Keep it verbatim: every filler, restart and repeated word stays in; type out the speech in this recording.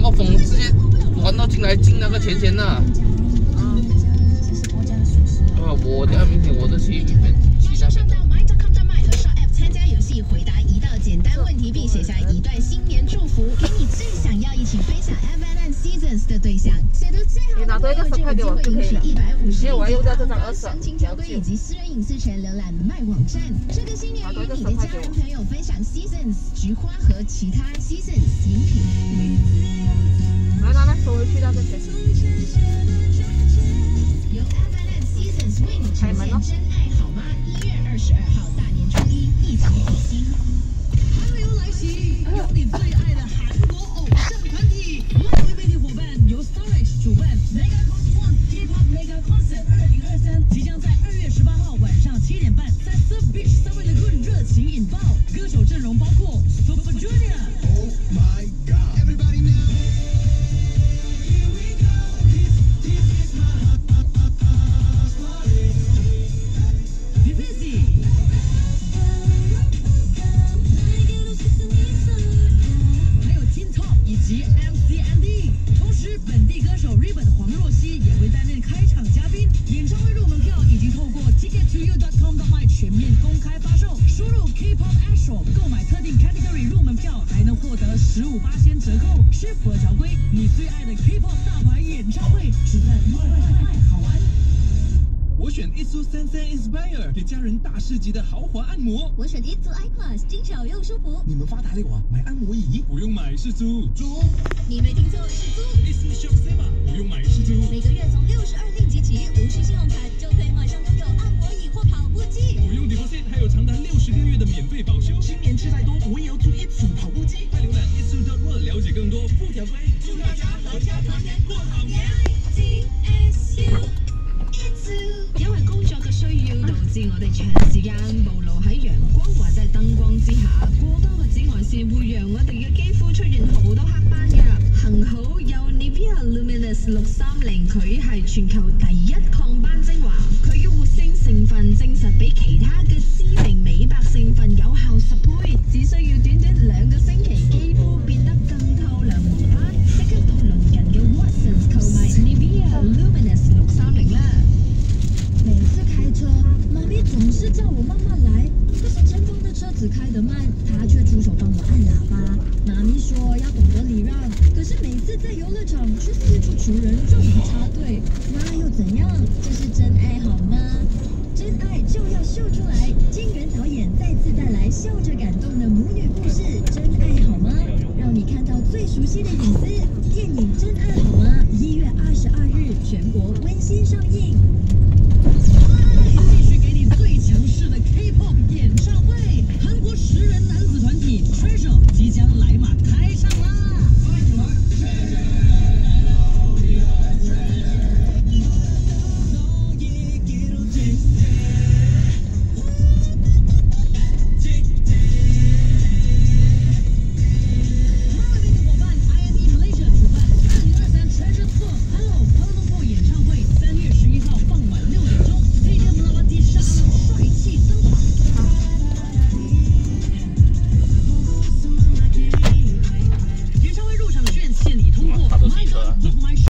个风直接灌到进来进那个前线了。 嗯。 啊，我的明天我的去那边去那边。 参加游戏，回答一道简单问题，并写下一段新年祝福，给你最想要一起分享 Everland Seasons 的对象。写的最好的朋友就有机会赢取一百五十元详情条规以及私人隐私权，浏览麦网站。这个新年与你的家人朋友分享 Seasons 菊花和其他 Seasons 饮品。 来来来，收回去那个钱。 由 Everland Seasons 为你呈现真爱好吗？一月二十二号大年初一，一起比心。 寒流来袭，有你最爱的韩国偶像团体，外围媒体伙伴由 Starlight 主办 MegaCon One K-pop Mega Concert 二零二三，即将在二月十八号晚上七点半在 Surf Beach 三位的棍热情引爆，歌手阵容包括 Super Junior。Oh my God! Everybody now. Here we go. This this is my house party. Divisi。 以及 M C N D， 同时本地歌手 Ribbon 黄若曦也会担任开场嘉宾。演唱会入门票已经透过 ticket to you dot com dot my 全面公开发售，输入 K-pop Astro 购买特定 category 入门票，还能获得十五%折扣。适符合条规，你最爱的 K-pop 大牌演唱会，只在快快快好玩。 我选一组三三 Inspire， 给家人大师级的豪华按摩。 我选一组 iPlus， 精巧又舒服。 你们发达了哇，买按摩椅不用买是租，租。 你没听错，是租。 It's me shop Sema， 不用买是租。 每个月从六十二令吉起，无需信用卡就可以马上拥有按摩椅或跑步机。 不用 deposit， 还有长达六十个月的免费保修。新年吃太多，我也要租一组跑步机。快浏览 一组 dot world 了解更多附条规。祝大家阖家团圆过好年。 T S U。 因為工作嘅需要，導致我哋長時間暴露喺陽光或者係燈光之下，過多嘅紫外線會讓我哋嘅肌膚出現好多黑斑㗎。幸好有 Nivea Luminous 六三零，佢係全球第一抗斑精華，佢嘅活性成分證實比其他嘅知名美白成分有效十倍，只需要短短兩個星期，肌膚變得更透亮無斑。即刻到鄰近嘅 Watsons 購買 Nivea Luminous 六三零啦！ 每次开车，妈咪总是叫我慢慢来，可是前方的车子开得慢，她却出手帮我按喇叭。妈咪说要懂得礼让，可是每次在游乐场却四处求人，让我插队，那又怎样？这是真爱好吗？真爱就要秀出来！金元导演再次带来笑着感动的母女故事，真爱好吗？让你看到最熟悉的影子。电影《真爱好吗》一月二十二日全国温馨上映。 继续给你最强势的 K-pop 演唱会，韩国十人男子团体 Treasure 即将来马。